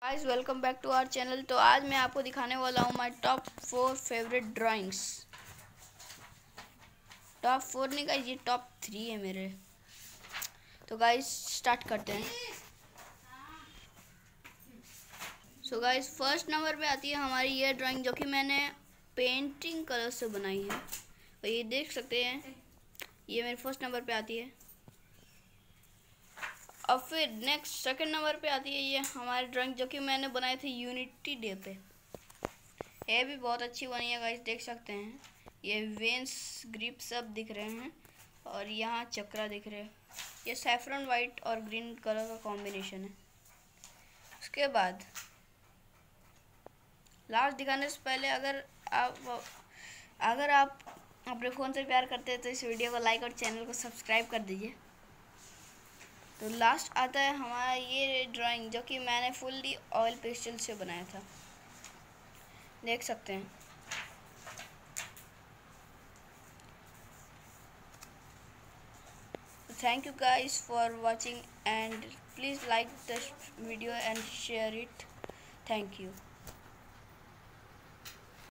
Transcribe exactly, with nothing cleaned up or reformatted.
Guys welcome back to our channel. तो आज मैं आपको दिखाने वाला हूँ my top four favourite drawings. Top four नहीं गाइस, ये टॉप थ्री है मेरे। तो गाइस स्टार्ट करते हैं। सो गाइस फर्स्ट नंबर पे आती है हमारी ये ड्राइंग, जो कि मैंने पेंटिंग कलर से बनाई है। और ये देख सकते हैं, ये मेरे फर्स्ट नंबर पे आती है। और फिर नेक्स्ट सेकंड नंबर पे आती है ये हमारी ड्राइंग, जो कि मैंने बनाई थी यूनिटी डे पे। ये भी बहुत अच्छी बनी है गाइस, देख सकते हैं। ये वेंस ग्रिप सब दिख रहे हैं और यहाँ चक्रा दिख रहे हैं। ये सैफरन वाइट और ग्रीन कलर का कॉम्बिनेशन है। उसके बाद लास्ट दिखाने से पहले अगर आप अगर आप अपने फ़ोन से प्यार करते हैं तो इस वीडियो को लाइक और चैनल को सब्सक्राइब कर दीजिए। तो लास्ट आता है हमारा ये ड्राइंग, जो कि मैंने फुल्ली ऑयल पेस्टल से बनाया था, देख सकते हैं। Thank you guys for watching and please like this video and share it. Thank you.